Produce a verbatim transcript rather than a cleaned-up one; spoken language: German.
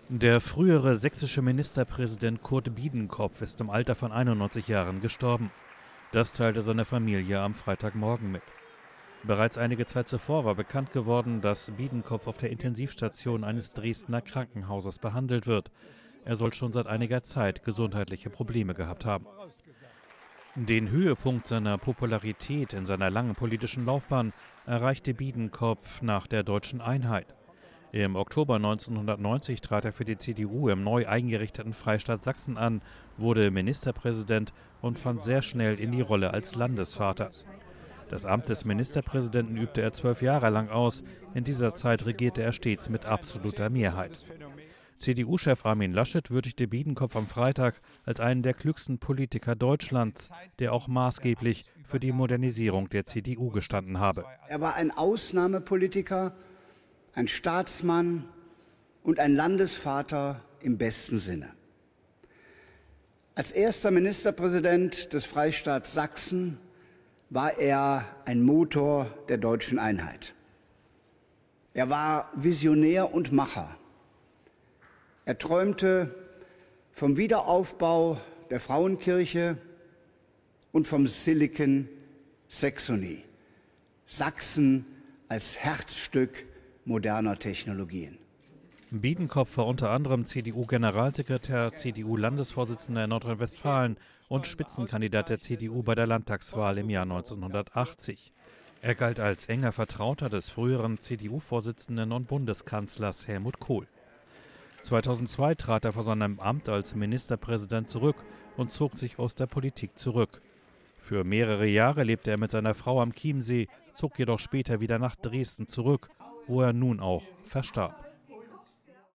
Der frühere sächsische Ministerpräsident Kurt Biedenkopf ist im Alter von einundneunzig Jahren gestorben. Das teilte seine Familie am Freitagmorgen mit. Bereits einige Zeit zuvor war bekannt geworden, dass Biedenkopf auf der Intensivstation eines Dresdner Krankenhauses behandelt wird. Er soll schon seit einiger Zeit gesundheitliche Probleme gehabt haben. Den Höhepunkt seiner Popularität in seiner langen politischen Laufbahn erreichte Biedenkopf nach der Deutschen Einheit. Im Oktober neunzehnhundertneunzig trat er für die C D U im neu eingerichteten Freistaat Sachsen an, wurde Ministerpräsident und fand sehr schnell in die Rolle als Landesvater. Das Amt des Ministerpräsidenten übte er zwölf Jahre lang aus. In dieser Zeit regierte er stets mit absoluter Mehrheit. C D U-Chef Armin Laschet würdigte Biedenkopf am Freitag als einen der klügsten Politiker Deutschlands, der auch maßgeblich für die Modernisierung der C D U gestanden habe. Er war ein Ausnahmepolitiker, ein Staatsmann und ein Landesvater im besten Sinne. Als erster Ministerpräsident des Freistaats Sachsen war er ein Motor der deutschen Einheit. Er war Visionär und Macher. Er träumte vom Wiederaufbau der Frauenkirche und vom Silicon Saxony, Sachsen als Herzstück moderner Technologien. Biedenkopf war unter anderem C D U-Generalsekretär, C D U-Landesvorsitzender in Nordrhein-Westfalen und Spitzenkandidat der C D U bei der Landtagswahl im Jahr neunzehnhundertachtzig. Er galt als enger Vertrauter des früheren C D U-Vorsitzenden und Bundeskanzlers Helmut Kohl. zweitausendzwei trat er vor seinem Amt als Ministerpräsident zurück und zog sich aus der Politik zurück. Für mehrere Jahre lebte er mit seiner Frau am Chiemsee, zog jedoch später wieder nach Dresden zurück, wo er nun auch verstarb.